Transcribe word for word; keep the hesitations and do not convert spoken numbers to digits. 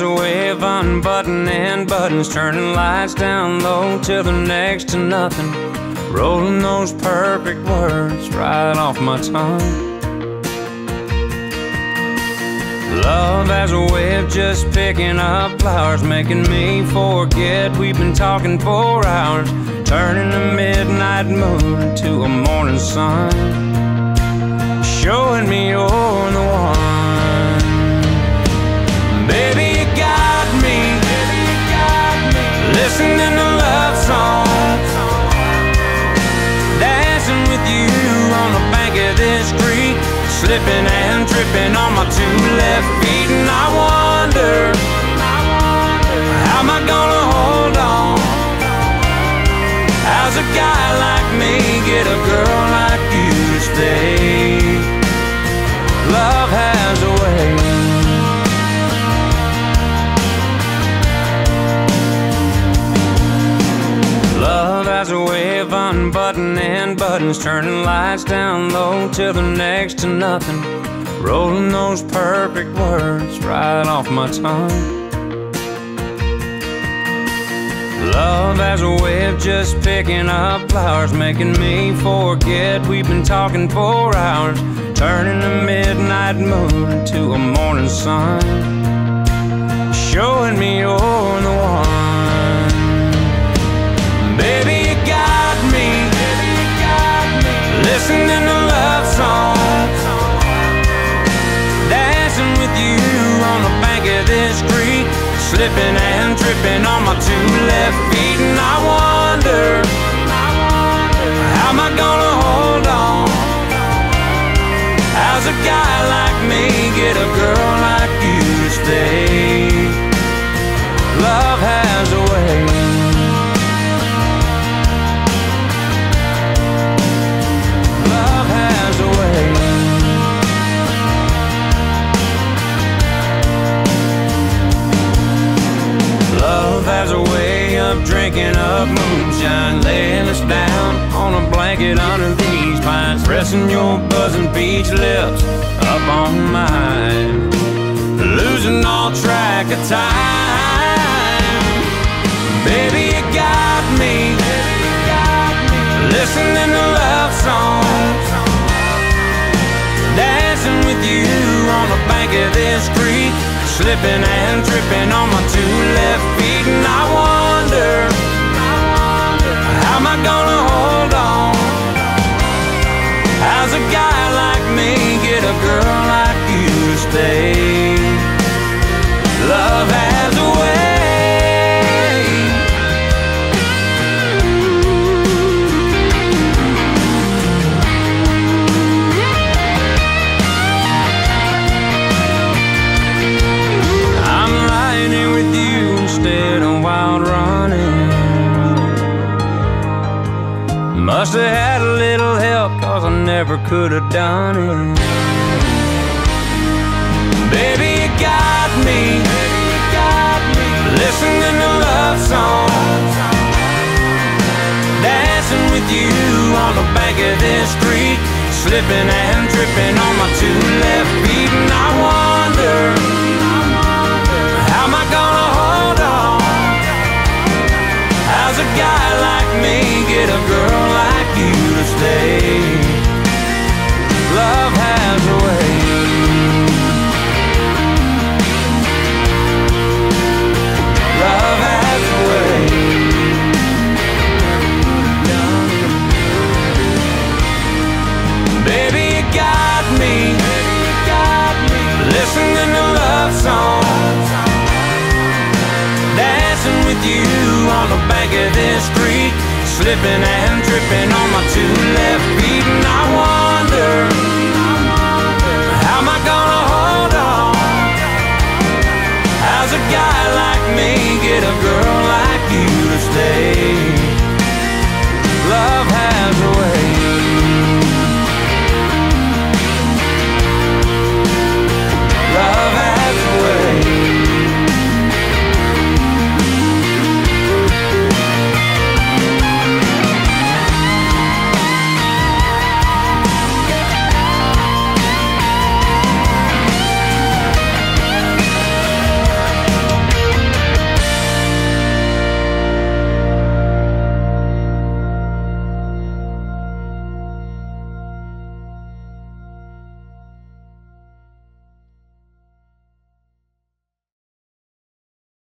a way of unbuttoning buttons, turning lights down low till they're next to nothing, rolling those perfect words right off my tongue. Love has a way of just picking up flowers, making me forget we've been talking for hours, turning a midnight moon into a morning sun, showing me you're the one. Baby, you got me, listening to love songs, dancing with you on the bank of this creek, slipping and tripping on my two left feet. And I wonder, how am I gonna hold on? How's a guy like me get a girl like you to stay? Love has a way. Love has a way of unbuttoning buttons, turning lights down low till they're next to nothing, rolling those perfect words right off my tongue. Love has a way of just picking up flowers, making me forget we've been talking for hours, turning a midnight moon into a morning sun, showing me you're the one. Baby, you got me, listening to love songs, dancing with you on the bank of this creek, slipping and tripping on my two left feet. And I wonder, how am I gonna hold on? How's a guy like me get a girl like you to stay? Love has a way. Love has a way. Love has a way of drinking up moonshine, laying us down on a blanket under these pines, pressing your buzzing peach lips up on mine, losing all track of time. Baby, you got me, listening to love songs, dancing with you on the bank of this creek, slipping and tripping on my two left feet. And I wonder, how am I gonna hold on? How's a guy like me get a girl like you to stay? Love has a way. With you instead of wild running. Must have had a little help, cause I never could have done it. Baby, you got me, listening to love songs, dancing with you on the bank of this creek, slipping and tripping on my two left feet. And I wonder, how am I gonna hold on? How's a guy like me get a girl like you to stay? Love has a way. Love has a way. Baby, you got me, listening to love songs, dancing with you on the bank of this creek, slipping and tripping on my two left feet. And I wonder, how am I gonna hold on? How's a guy like me get a girl like you to stay? Love has a